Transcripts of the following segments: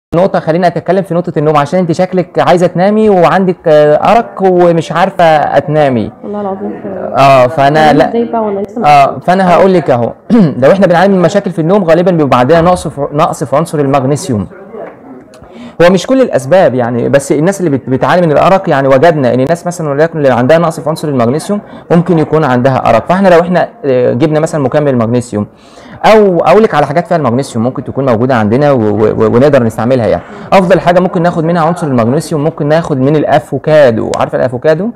نقطة، خليني اتكلم في نقطة النوم عشان انت شكلك عايزة تنامي وعندك ارق ومش عارفة اتنامي. والله العظيم فانا لا ازاي بقى وانا لسه فانا هقول لك اهو. لو احنا بنعاني من مشاكل في النوم غالبا بيبقى عندنا نقص في عنصر المغنيسيوم. هو مش كل الاسباب يعني، بس الناس اللي بتعاني من الارق يعني وجدنا ان الناس مثلا وليكن اللي عندها نقص في عنصر المغنيسيوم ممكن يكون عندها ارق. فاحنا لو احنا جبنا مثلا مكمل المغنيسيوم او اقول لك على حاجات فيها المغنيسيوم ممكن تكون موجوده عندنا ونقدر نستعملها يعني. افضل حاجه ممكن ناخد منها عنصر المغنيسيوم ممكن ناخد من الافوكادو. عارفه الافوكادو؟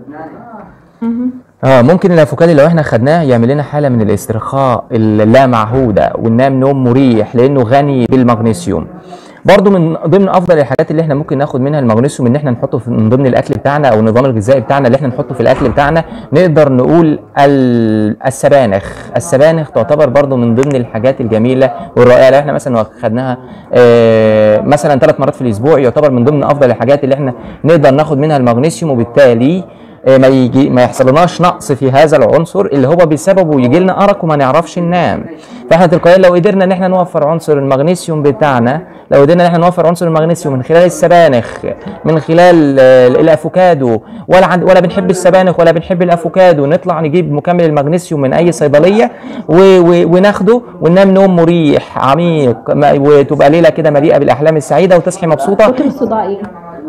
ممكن الافوكادو لو احنا خدناه يعمل لنا حاله من الاسترخاء اللامعهوده وننام نوم مريح لانه غني بالمغنيسيوم. برضو من ضمن افضل الحاجات اللي احنا ممكن ناخد منها المغنيسيوم ان احنا نحطه من ضمن الاكل بتاعنا او النظام الغذائي بتاعنا اللي احنا نحطه في الاكل بتاعنا. نقدر نقول السبانخ تعتبر برضو من ضمن الحاجات الجميله والرائعه. لو احنا مثلا خدناها مثلا 3 مرات في الاسبوع يعتبر من ضمن افضل الحاجات اللي احنا نقدر ناخد منها المغنيسيوم، وبالتالي ما يحصلناش نقص في هذا العنصر اللي هو بسببه يجي لنا ارق وما نعرفش ننام. فاحنا تلقائيا لو قدرنا ان احنا نوفر عنصر المغنيسيوم بتاعنا، لو قدرنا ان احنا نوفر عنصر المغنيسيوم من خلال السبانخ، من خلال الافوكادو، ولا بنحب السبانخ ولا بنحب الافوكادو، نطلع نجيب مكمل المغنيسيوم من اي صيدليه وناخده وننام نوم مريح عميق، وتبقى ليله كده مليئه بالاحلام السعيده وتصحي مبسوطه. كتر الصداع ايه؟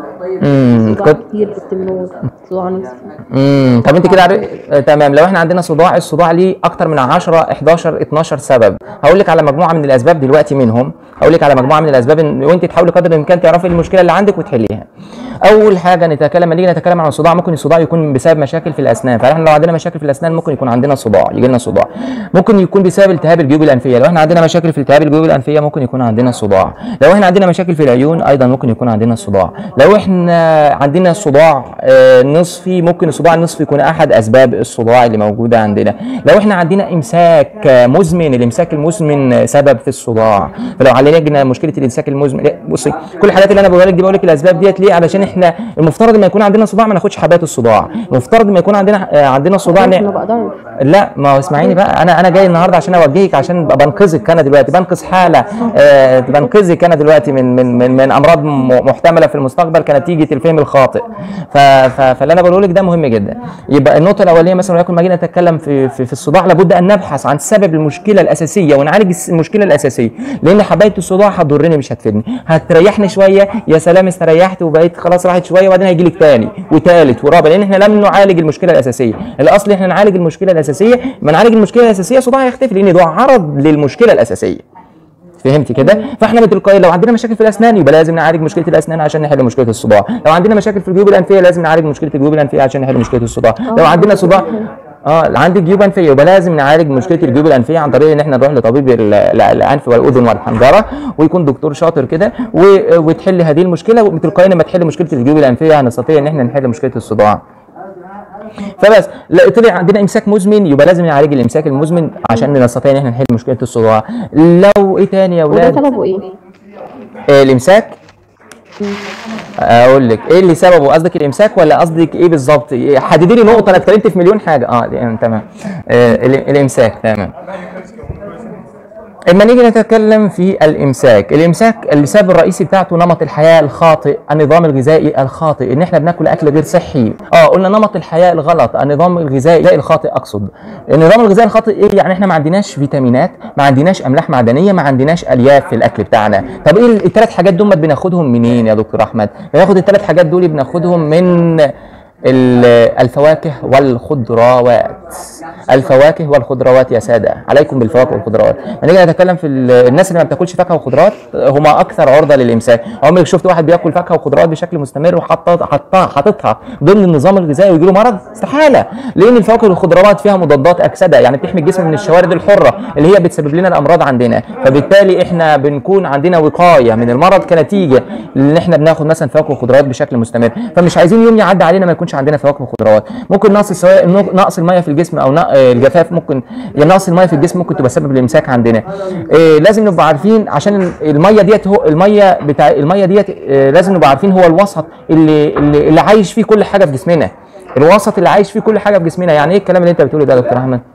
صداع كتير باستمرار، صداع نصفي. طب انت كده تمام. لو احنا عندنا الصداع ليه اكتر من 10 11 12 سبب. هقول لك على مجموعه من الاسباب دلوقتي منهم، هقول لك على مجموعه من الاسباب وانت تحاولي قدر الامكان تعرفي المشكله اللي عندك وتحليها. اول حاجه نيجي نتكلم عن الصداع، ممكن الصداع يكون بسبب مشاكل في الاسنان. فاحنا لو عندنا مشاكل في الاسنان ممكن يكون عندنا صداع، يجي لنا صداع. ممكن يكون بسبب التهاب الجيوب الانفيه. لو احنا عندنا مشاكل في التهاب الجيوب الانفيه ممكن يكون عندنا صداع. لو احنا عندنا مشاكل في العيون ايضا ممكن يكون عندنا صداع. لو احنا عندنا صداع نصفي ممكن الصداع النصفي يكون احد اسباب الصداع اللي موجوده عندنا. لو احنا عندنا امساك مزمن، الامساك المزمن سبب في الصداع. فلو عالجنا مشكله الامساك المزمن، بصي كل الحاجات اللي انا بقولها لك دي بقول لك الاسباب ديت ليه؟ علشان احنا المفترض لما يكون عندنا صداع ما ناخدش حبات الصداع. المفترض لما يكون عندنا صداع لا، ما هو اسمعيني بقى، انا جاي النهارده عشان اوجهك، عشان بنقذك. انا دلوقتي بنقذ حاله، بنقذك انا دلوقتي من امراض محتمله في المستقبل كنتيجه الفهم الخاطئ. فاللي انا بقوله لك ده مهم جدا. يبقى النقطه الاولانيه مثلا وليكن ما جينا نتكلم في الصداع لابد ان نبحث عن سبب المشكله الاساسيه ونعالج المشكله الاساسيه، لان حبايه الصداع هتضرني مش هتفيدني. هتريحني شويه يا سلام استريحت وبقيت خلاص راحت شويه وبعدين هيجي لك ثاني وثالث ورابع، لان احنا لم نعالج المشكله الاساسيه. الاصل احنا نعالج المشكله الاساسيه، ما نعالج المشكله الاساسيه صداع هيختفي لان ده عرض للمشكله الاساسيه. فهمتي كده؟ فاحنا بتلقائيا لو عندنا مشاكل في الاسنان يبقى لازم نعالج مشكله الاسنان عشان نحل مشكله الصداع. لو عندنا مشاكل في الجيوب الانفيه لازم نعالج مشكله الجيوب الانفيه عشان نحل مشكله الصداع. لو عندنا صداع عندك جيوب انفيه يبقى لازم نعالج مشكله الجيوب الانفيه عن طريق ان احنا نروح لطبيب الانف والاذن والحنجره ويكون دكتور شاطر كده وتحل هذه المشكله. وبتلقائيا لما تحل مشكله الجيوب الانفيه هنستطيع ان احنا نحل مشكله الصداع. فبس طلع عندنا امساك مزمن يبقى لازم نعالج الامساك المزمن عشان نستطيع ان احنا نحل مشكله الصداع. لو ايه تاني يا اولاد؟ وده سببه ايه؟ الامساك. اقول لك ايه اللي سببه. قصدك الامساك ولا قصدك ايه بالظبط؟ حددي لي نقطه. انا اتكلمت في مليون حاجه. يعني تمام. الامساك تمام. اما نيجي نتكلم في الامساك السبب الرئيسي بتاعته نمط الحياه الخاطئ، النظام الغذائي الخاطئ، ان احنا بناكل اكل غير صحي. قلنا نمط الحياه الغلط، النظام الغذائي الخاطئ. اقصد النظام الغذائي الخاطئ ايه؟ يعني احنا ما عندناش فيتامينات، ما عندناش املاح معدنيه، ما عندناش الياف في الاكل بتاعنا. طب ايه الثلاث حاجات دول بناخدهم منين يا دكتور احمد؟ بناخد الثلاث حاجات دول بناخدهم من الفواكه والخضروات. الفواكه والخضروات يا ساده، عليكم بالفواكه والخضروات. هنيجي نتكلم في الناس اللي ما بتاكلش فاكهه وخضروات هم اكثر عرضه للامساك. عمرك شفت واحد بياكل فاكهه وخضروات بشكل مستمر وحاططها ضمن النظام الغذائي ويجي له مرض؟ استحاله، لان الفواكه والخضروات فيها مضادات اكسده، يعني بتحمي الجسم من الشوارد الحره اللي هي بتسبب لنا الامراض عندنا. فبالتالي احنا بنكون عندنا وقايه من المرض كنتيجه ان احنا بناخد مثلا فواكه وخضروات بشكل مستمر. فمش عايزين يوم يعدي علينا ما يكونش عندنا فواكه وخضروات. ممكن نقص الميه في الجسم او الجفاف، ممكن يعني نقص الميه في الجسم ممكن تبقى سبب الامساك عندنا. لازم نبقى عارفين عشان الميه ديت لازم نبقى عارفين هو الوسط اللي عايش فيه كل حاجه في جسمنا. الوسط اللي عايش فيه كل حاجه في جسمنا. يعني ايه الكلام اللي انت بتقوله ده يا دكتور احمد؟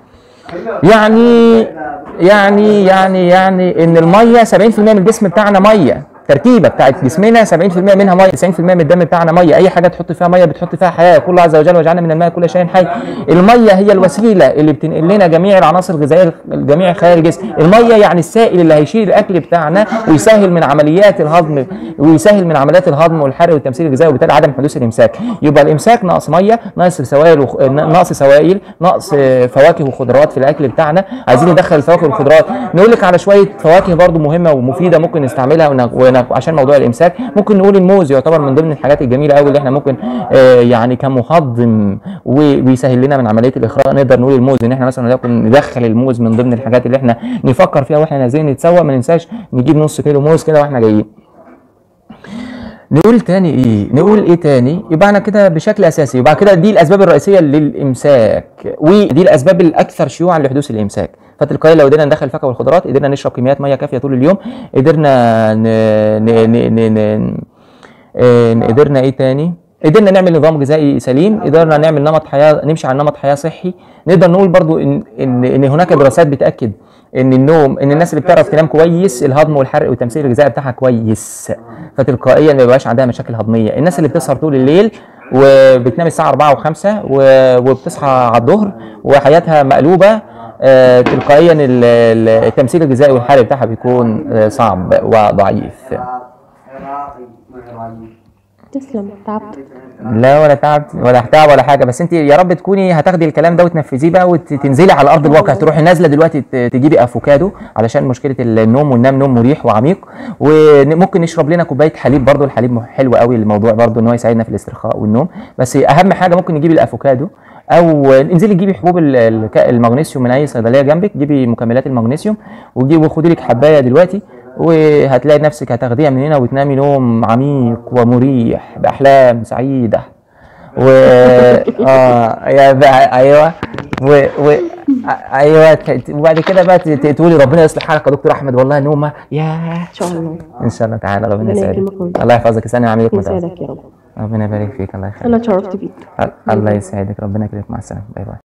يعني ان الميه 70% من الجسم بتاعنا ميه، التركيبه بتاعت جسمنا 70% منها ميه، 90% من الدم بتاعنا ميه، اي حاجه تحط فيها ميه بتحط فيها حياه. يقول عز وجل وجعلنا من الماء كل شيء حي. الميه هي الوسيله اللي بتنقل لنا جميع العناصر الغذائيه جميع خلايا الجسم. الميه يعني السائل اللي هيشيل الاكل بتاعنا ويسهل من عمليات الهضم ويسهل من عمليات الهضم والحرق والتمثيل الغذائي، وبالتالي عدم حدوث الامساك. يبقى الامساك نقص ميه، نقص سوائل، نقص فواكه وخضروات في الاكل بتاعنا. عايزين ندخل الفواكه والخضروات. نقول لك على شويه فواكه برضو مهمه ومفيده ممكن نستعملها عشان موضوع الامساك. ممكن نقول الموز يعتبر من ضمن الحاجات الجميله قوي اللي احنا ممكن يعني كمهضم وبيسهل لنا من عمليه الاخراج. نقدر نقول الموز ان احنا مثلا ندخل الموز من ضمن الحاجات اللي احنا نفكر فيها واحنا نازلين نتسوق. ما ننساش نجيب نص كيلو موز كده واحنا جايين. نقول تاني ايه؟ نقول ايه تاني؟ يبقى انا كده بشكل اساسي يبقى كده دي الاسباب الرئيسيه للامساك، ودي الاسباب الاكثر شيوعا لحدوث الامساك. فتلقائيا لو قدرنا ندخل الفاكهه والخضروات، قدرنا نشرب كميات ميه كافيه طول اليوم، قدرنا قدرنا ايه تاني؟ قدرنا نعمل نظام غذائي سليم، قدرنا نعمل نمط حياه، نمشي على نمط حياه صحي. نقدر نقول برضو ان هناك دراسات بتاكد ان النوم، ان الناس اللي بتعرف تنام كويس الهضم والحرق والتمثيل الغذائي بتاعها كويس، فتلقائيا ما بيبقاش عندها مشاكل هضميه. الناس اللي بتسهر طول الليل وبتنام الساعه 4 و5 وبتصحى على الظهر وحياتها مقلوبه، تلقائيا التمثيل الغذائي والحرق بتاعها بيكون صعب وضعيف. تسلم. تعبت؟ لا ولا تعب ولا تعب ولا حاجه، بس انت يا رب تكوني هتاخدي الكلام ده وتنفذيه بقى وتنزلي على ارض الواقع. تروحي نازله دلوقتي تجيبي افوكادو علشان مشكله النوم، وننام نوم مريح وعميق. وممكن نشرب لنا كوبايه حليب، برضو الحليب حلو قوي الموضوع برضو ان هو يساعدنا في الاسترخاء والنوم. بس اهم حاجه ممكن نجيب الافوكادو، او انزلي جيبي حبوب المغنيسيوم من اي صيدليه جنبك، جيبي مكملات المغنيسيوم وخدي لك حبايه دلوقتي، وهتلاقي نفسك هتاخديها من هنا وتنامي نوم عميق ومريح باحلام سعيده. يا بقى ايوه ايوه. وبعد كده بقى تقولي ربنا يصلح حالك يا دكتور احمد، والله نومه ان شاء الله. ان شاء الله تعالى. ربنا يسعدك، الله يحفظك. ثانيه عاملك يسعدك يا رب. ربنا يبارك فيك. الله يخليك. انا اتشرفت بيك. الله يسعدك. ربنا يكرمك. مع السلامه. باي باي.